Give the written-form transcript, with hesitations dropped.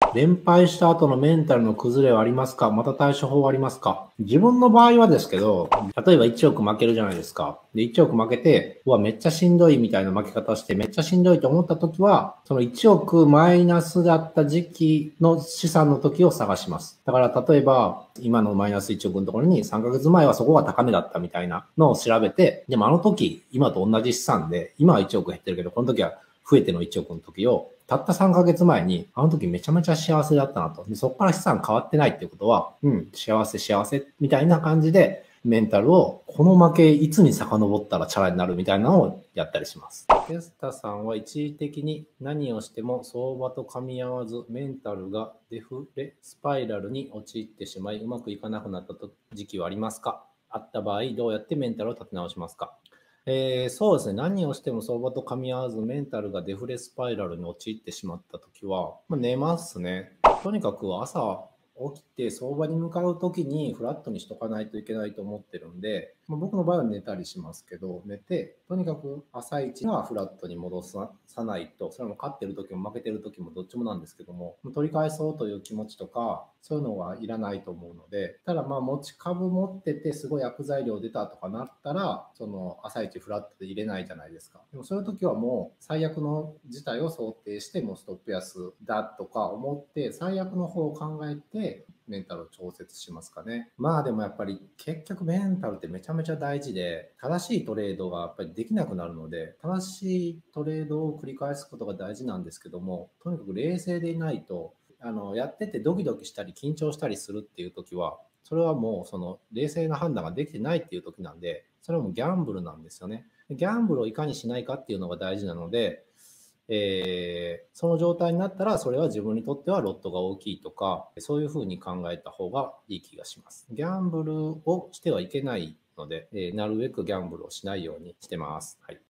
連敗した後のメンタルの崩れはありますか？また対処法はありますか？自分の場合はですけど、例えば1億負けるじゃないですか。で、1億負けて、うわ、めっちゃしんどいみたいな負け方して、めっちゃしんどいと思った時は、その1億マイナスだった時期の資産の時を探します。だから例えば、今のマイナス1億のところに3ヶ月前はそこが高値だったみたいなのを調べて、でもあの時、今と同じ資産で、今は1億減ってるけど、この時は増えての1億の時を、たった3ヶ月前に、あの時めちゃめちゃ幸せだったなと。で、そこから資産変わってないっていうことは、幸せ幸せみたいな感じで、メンタルを、この負けいつに遡ったらチャラになるみたいなのをやったりします。テスタさんは一時的に何をしても相場と噛み合わず、メンタルがデフレスパイラルに陥ってしまい、うまくいかなくなった時期はありますか？あった場合、どうやってメンタルを立て直しますか？そうですね。何をしても相場と噛み合わず、メンタルがデフレスパイラルに陥ってしまったときは、寝ますね。とにかく朝起きて相場に向かうときにフラットにしとかないといけないと思ってるんで、僕の場合は寝たりしますけど、寝て、とにかく朝一はフラットに戻さないと、それも勝ってる時も負けてる時もどっちもなんですけども、取り返そうという気持ちとか、そういうのはいらないと思うので、ただ持ち株持っててすごい悪材料出たとかなったら、その朝一フラットで入れないじゃないですか。でもそういう時はもう最悪の事態を想定して、もうストップ安だとか思って、最悪の方を考えて、メンタルを調節しますかね。でもやっぱり結局メンタルってめちゃめちゃ大事で、正しいトレードがやっぱりできなくなるので、正しいトレードを繰り返すことが大事なんですけども、とにかく冷静でいないと、やっててドキドキしたり緊張したりするっていう時は、それはもうその冷静な判断ができてないっていう時なんで、それはもうギャンブルなんですよね。ギャンブルをいかにしないかっていうのが大事なので、その状態になったら、それは自分にとってはロットが大きいとか、そういうふうに考えた方がいい気がします。ギャンブルをしてはいけないので、なるべくギャンブルをしないようにしてます。はい。